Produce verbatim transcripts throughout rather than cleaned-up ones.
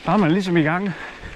Så er man ligesom i gang.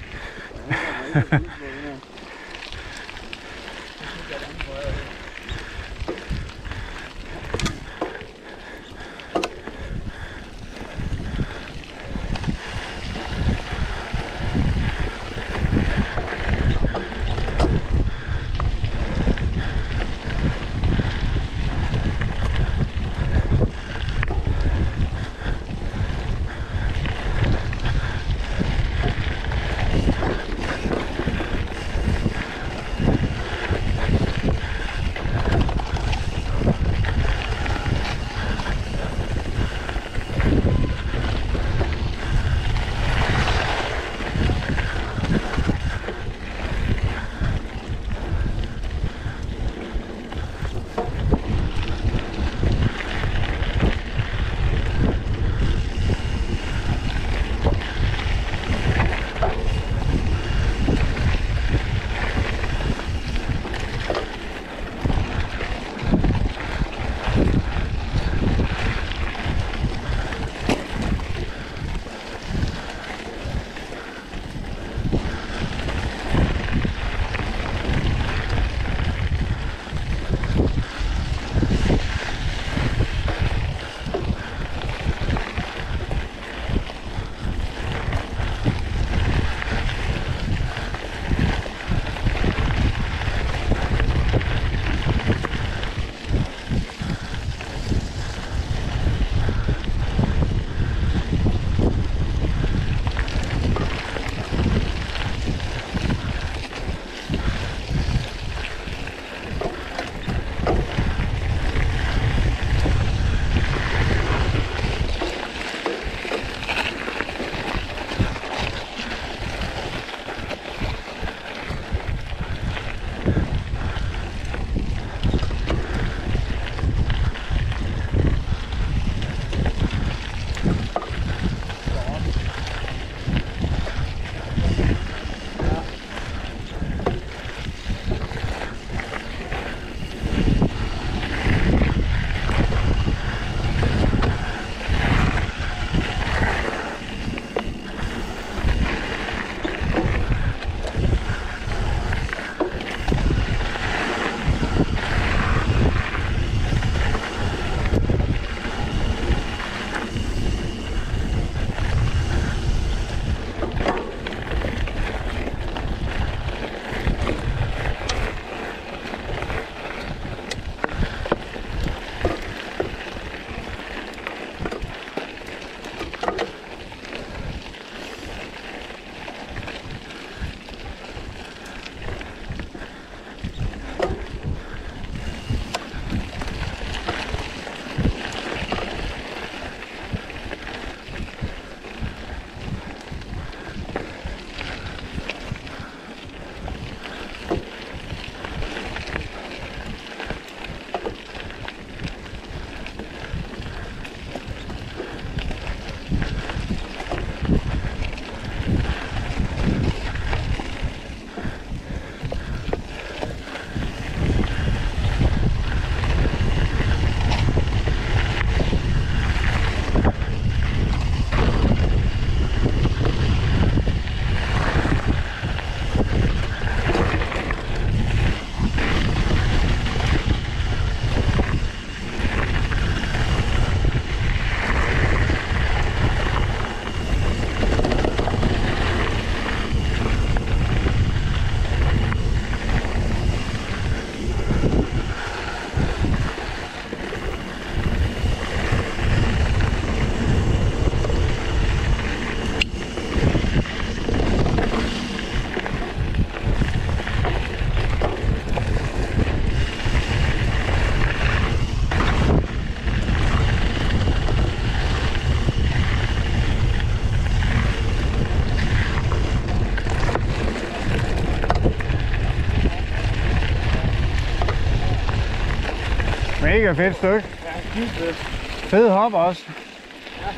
Mega fedt stykke. Ja, fedt. Fed hop også. Ja.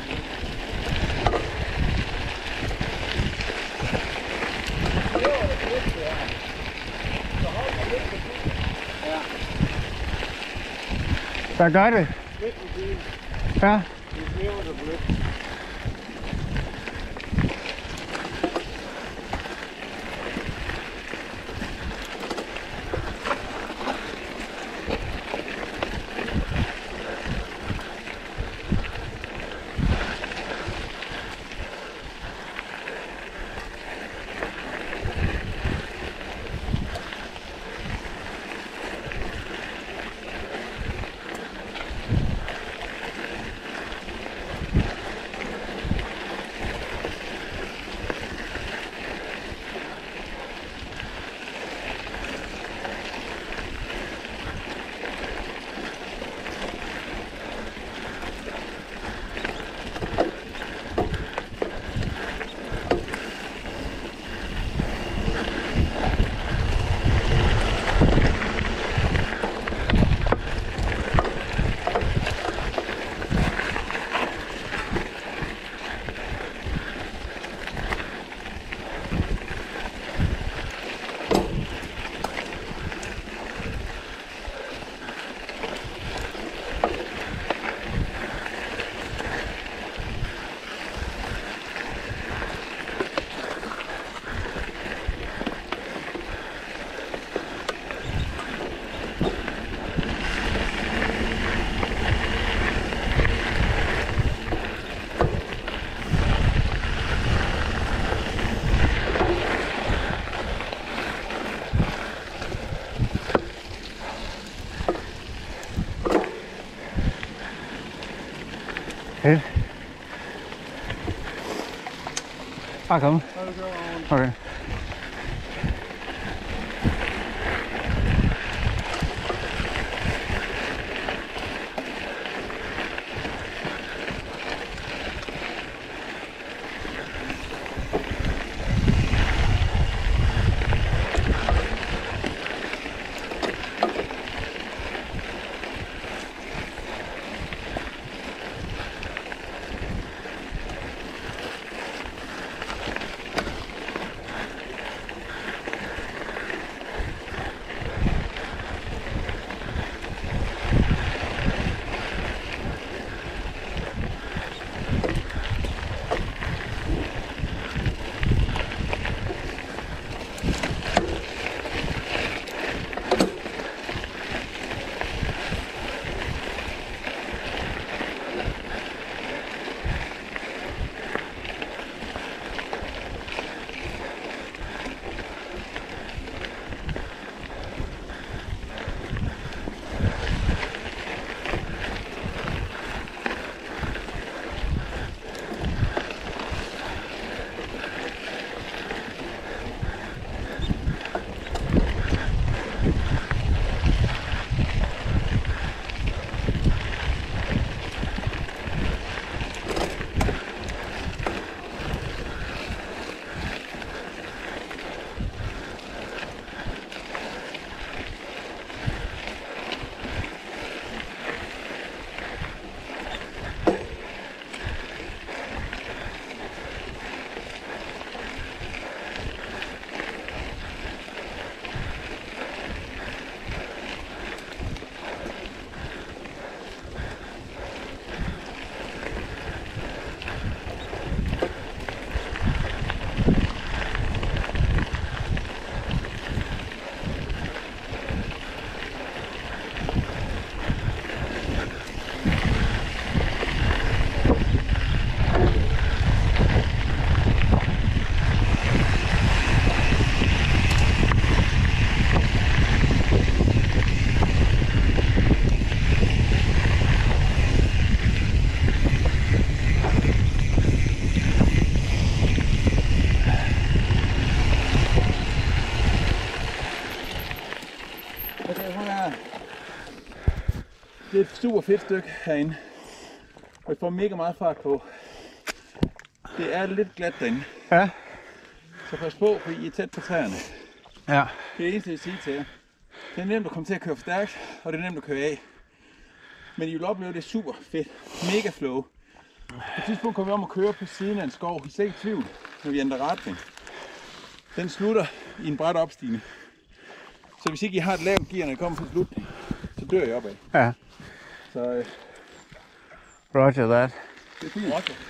Hvad gør det? Ja. Fedt. Bare kom. Okay. Det er et super fedt stykke herinde, og vi får mega meget fart på. Det er lidt glat derinde, Ja. så pas på, for I er tæt på træerne. Ja. Det er det eneste, jeg vil sige til jer. Det er nemt at komme til at køre for stærkt, og det er nemt at køre af. Men I vil opleve, det er super fedt. Mega flow. På et tidspunkt kommer vi om at køre på siden af en skov. I er slet ikke i tvivl, når vi ændrer retning. Den slutter i en brat opstigning. Så hvis ikke I har et lavt gear, når I kommer til slutning, så dør I opad. Ja. Så øh, Roger that. det er fint. Roger.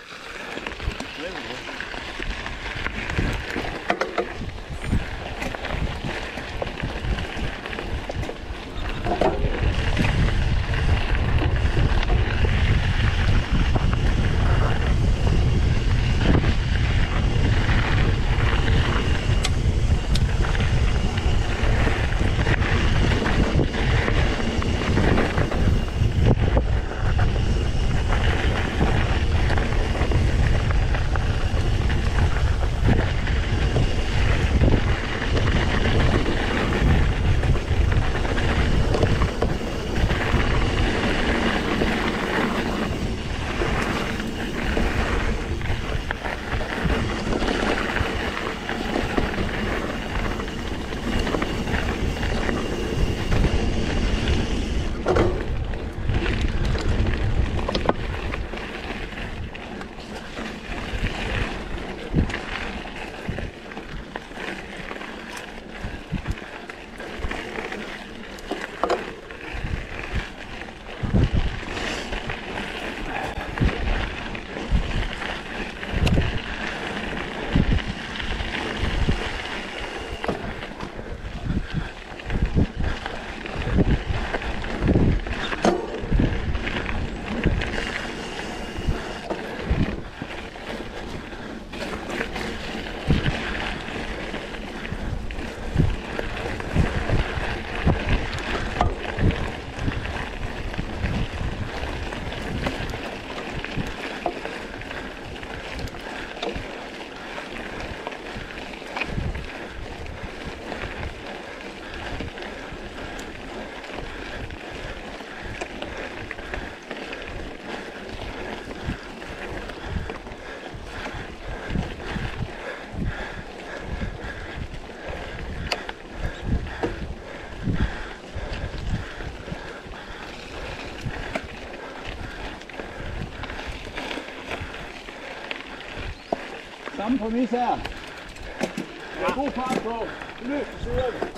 Samme præmis her. Ja. God fart på. Løb på siderne.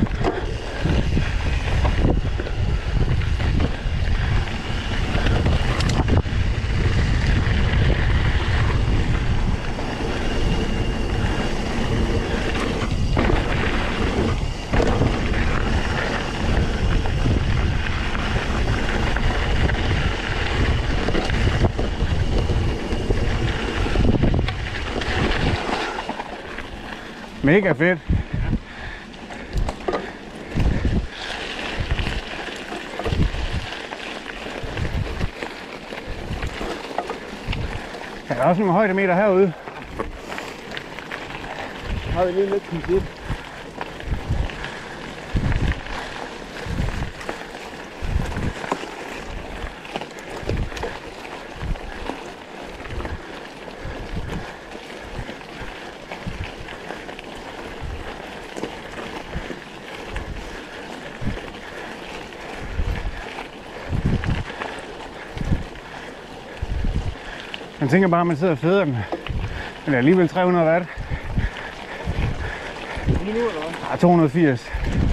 Mega fedt. Der er også nogle højdemeter herude. Så har vi lige lidt princip. Man tænker bare, at man sidder og feder den. Men det er alligevel tre hundrede watt. Lige nu eller hvad? Ah, to hundrede og firs.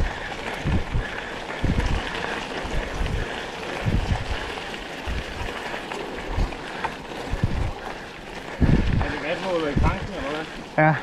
Er det vatmåler i tanken eller hvad? Ja.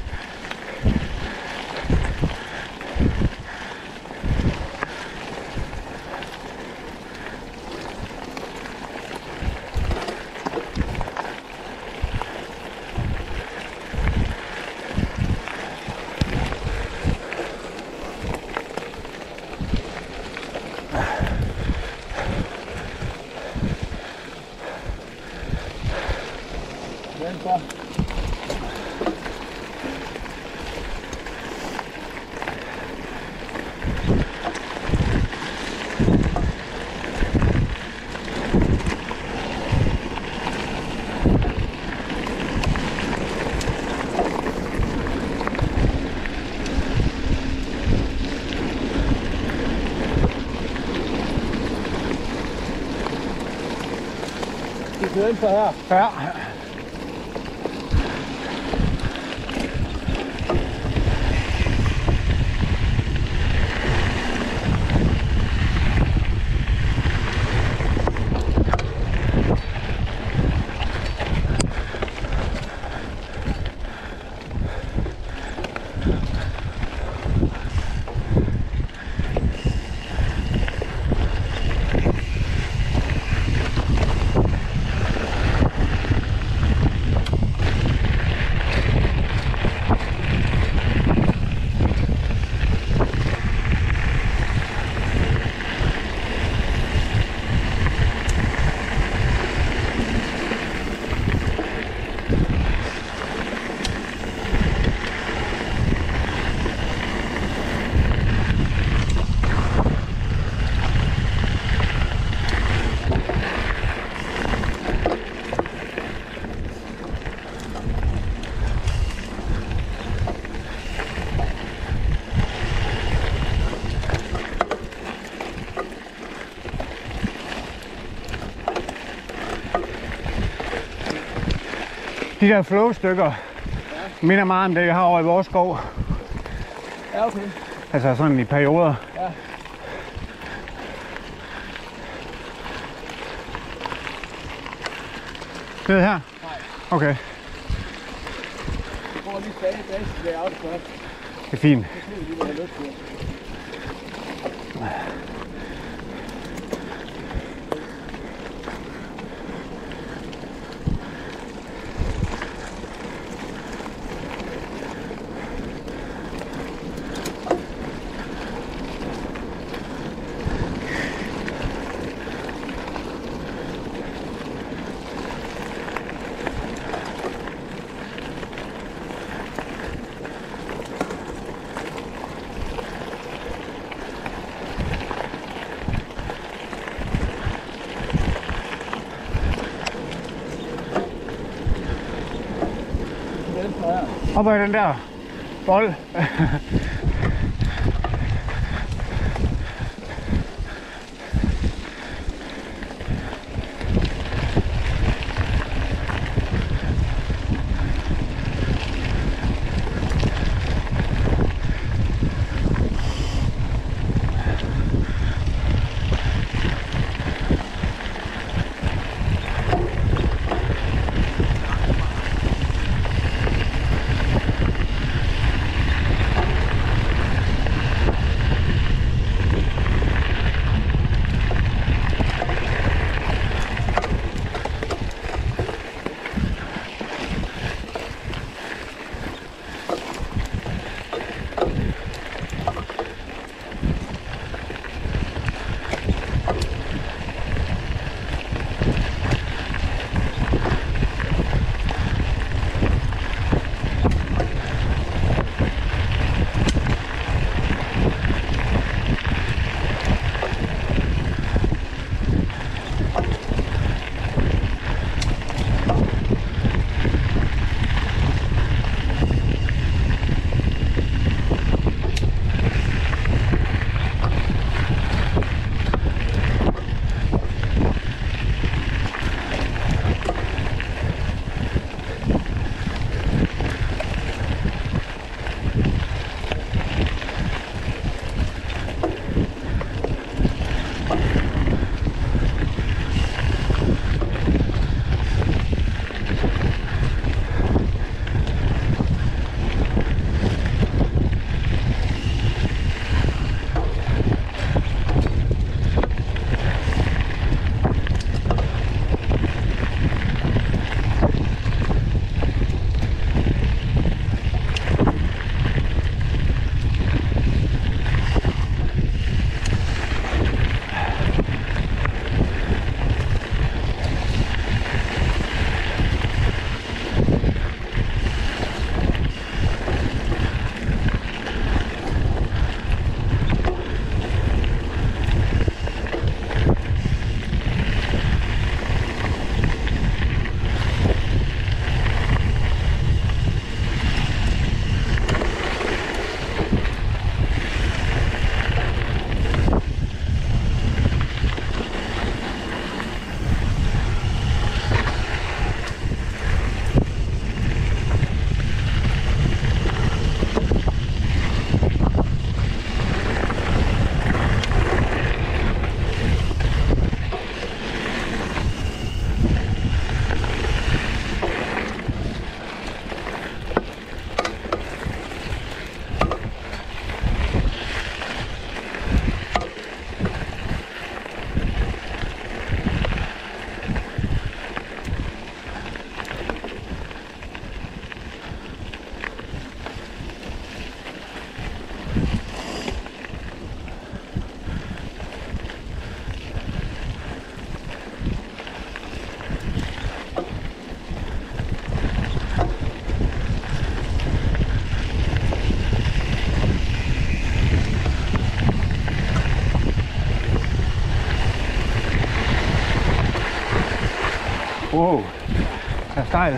Venstre. Det er venstre her. Ja. De der flow-stykker ja. minder meget om det, jeg har over i vores skov. Ja, okay. Altså sådan i perioder. Ja. Ned her? Nej. Okay. Jeg prøver lige bag bag det out først. Det er fint. Det er lige, hvad jeg har lyst til. Op ad den der bold. Wow, er stejl.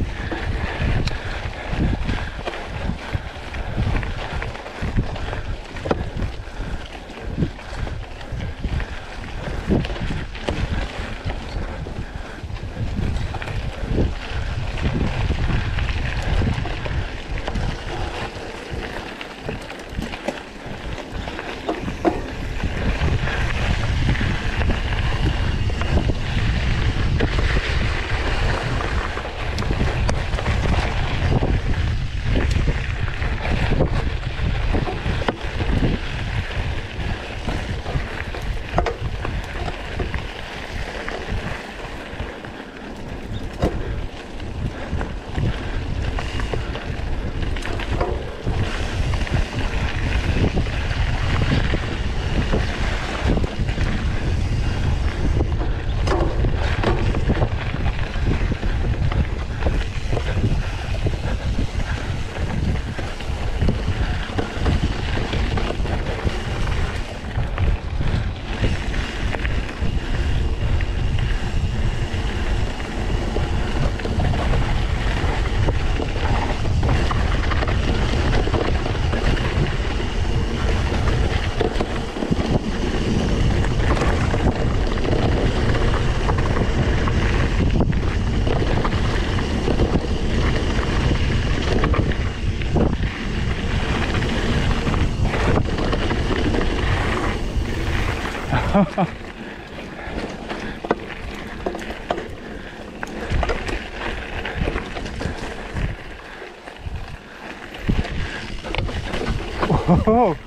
Oh.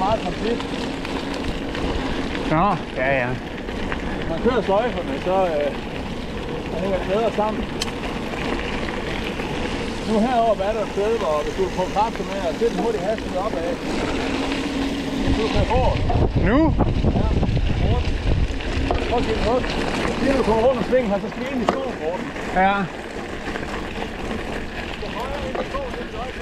meget transit. Nå, ja, ja. Hvis man kører sløjferne, så øh, hænger det bedre sammen. Nu heroppe er der et sted, hvor hvis du får kræfter med, og sæt den hurtigt hastighed opad. Hvis du kan få Nu? ja, hurtigt. Prøv at kigge på. Lige når du kommer rundt om svingen her, så skal vi ind i skoven for den. Ja. Så højere ind i skoven, det er løjt.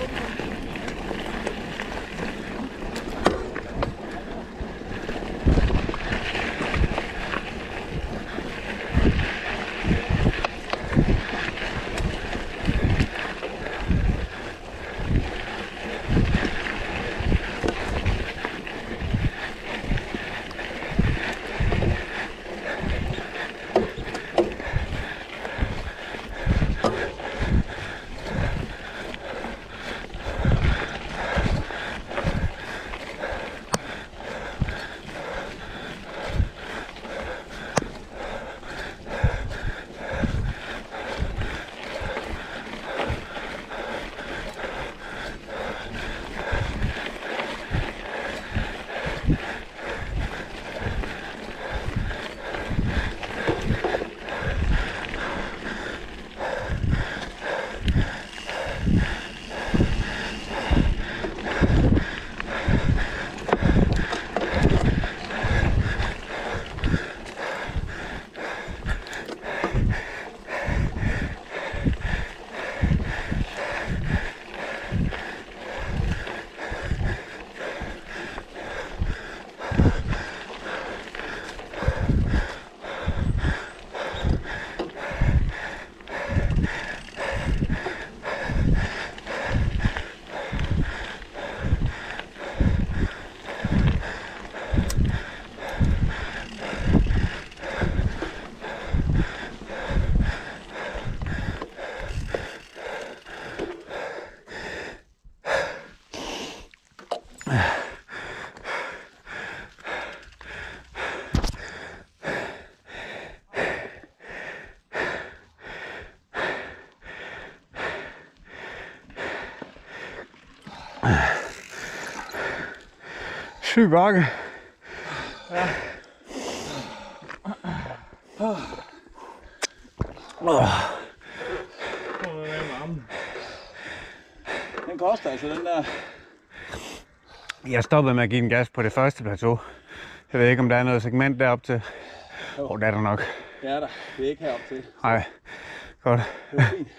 Syg bakke. Ja. Den koster altså den der. Jeg stoppede med at give den gas på det første plateau. Jeg ved ikke, om der er noget segment deroppe til. Åh, oh, det er der nok. Det er der. Det er ikke heroppe til. Nej, godt. Det er fint.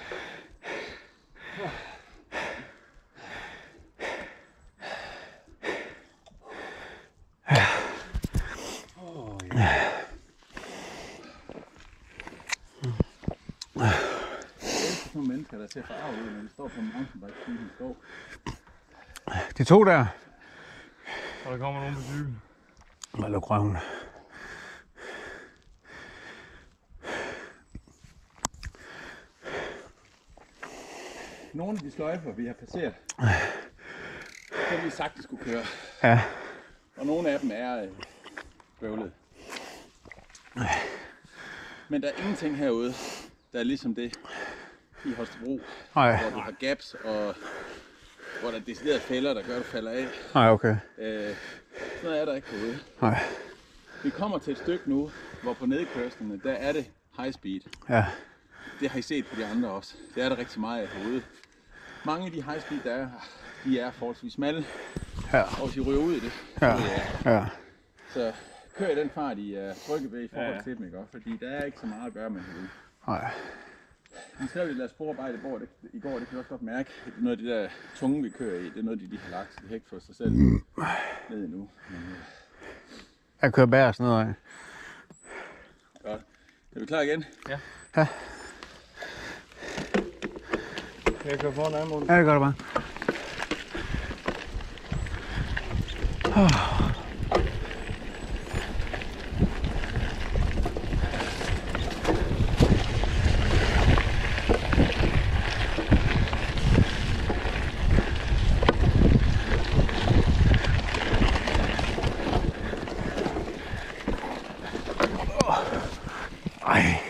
Nogle mennesker, der ser farvet ud, når de står på en mountainbike i en skov. De to der. Og der kommer nogen på cykel. Hvad luk røven. Nogle af de sløjfer, vi har passeret, så vi sagtens skulle køre. Ja. Og nogle af dem er øh, bøvlet. Men der er ingenting herude, der er ligesom det i Holstebro, Nej. hvor du har gaps og hvor der er deciderede fælder, der gør, at du falder af. Nej, okay. Øh, sådan noget er der ikke herude. Nej. Vi kommer til et stykke nu, hvor på nedkørslerne, der er det high speed. Ja. Det har I set på de andre også. Det er der rigtig meget af herude. Mange af de high speed, der er her, de er forholdsvis smalle. Ja. Og hvis I ryger ud i det, så Ja. vil jeg. Ja. Så kør i den fart, I er trygge ved i forhold Ja. til dem, ikke? Fordi der er ikke så meget at gøre med herude. Nej. Vi skrev lidt af sporarbejde i går, det, i går, det kan vi også godt mærke. Det er noget af de der tunge, vi kører i. Det er noget, de, de har lagt, så de har ikke fået sig selv ned endnu. Men, øh, Jeg kører bærs nedad. godt. Er vi klar igen? Ja. Ja. Jeg kører foran anden måde. Ja, det gør det bare. Oh. Ej.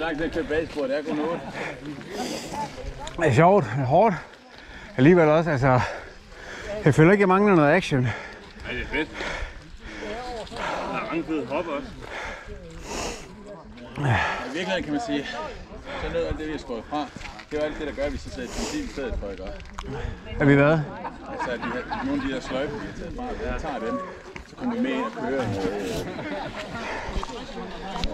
langt til at køre bagspor, det er kun otte. Det er sjovt, det er hårdt. Alligevel også, altså... Jeg føler ikke, jeg mangler noget action. Nej, det er fedt. Der er mange fede hop også. I virkeligheden kan man sige, så noget af det, vi har skåret fra, det var alt det, der gør, at vi så sætter princip i stedet for, ikke? Er vi hvad? Altså, at vi har, nogle af de der sløjfer, vi har taget fra, vi tager dem, så kommer vi med ind og kører.